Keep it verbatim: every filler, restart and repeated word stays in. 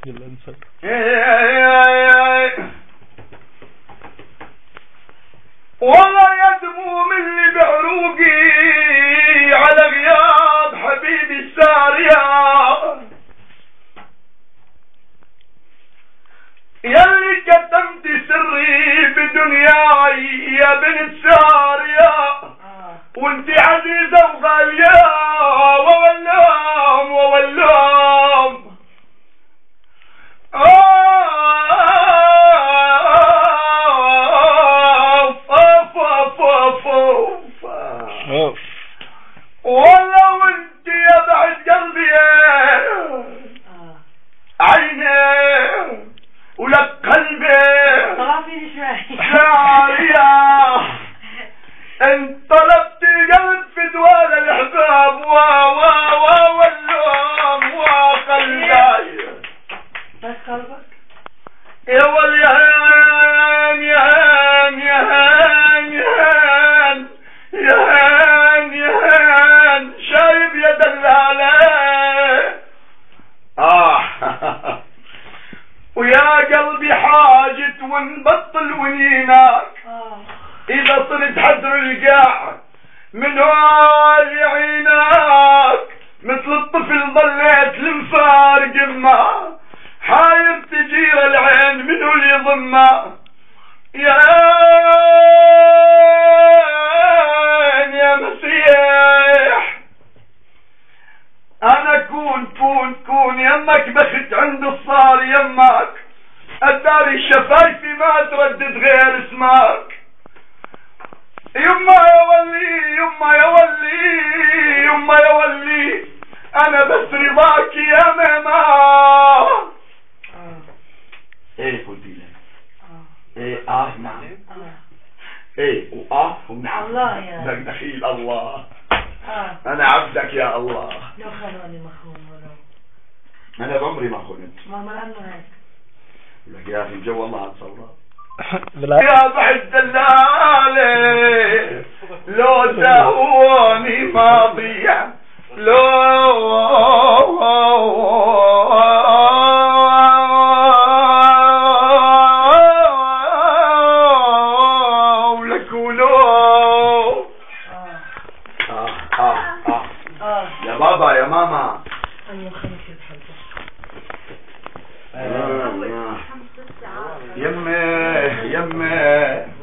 والله يدمو مني بعروقي على غياب حبيبي السارية يلي كتمت سري بدنياي يا بن السارية وانت عزيزة وغالية وولام وولام والله وانت يا بعد قلبي عيني ولك قلبي شارية انت طلبت قلب في دوال الاحباب وا وا وا واللوم وقلبي بس قلبك يا وليان يا هان يا هان يا هان يا هان يا هان شايب يا دلالة آه ويا قلبي حاجة ونبطل ونيناك إذا صرت حدر القاع من هول عيناك مثل الطفل ضليت لمفارق ما حايب تجير العين منه اللي يضمه يا يا مسيح انا كون كون كون يمك بخت عند الصار يمك الداري شفايفي ما تردد غير اسمك يما يا ولي يما يا ولي يما يا ولي انا بس رضاك يا ماما ايه قلتي لي ايه اه نعم ايه واه ونعم الله يا دخيل الله اه انا عبدك يا الله لو خلوني مخون ولو انا بعمري ما خنت ماما لانه هيك لك يا اخي الجو والله هتصور يا بعد دلالي لو دهوني ما ضيع لو لك ولو آه آه آه يا بابا يا ماما ايوه خمس يمه يمه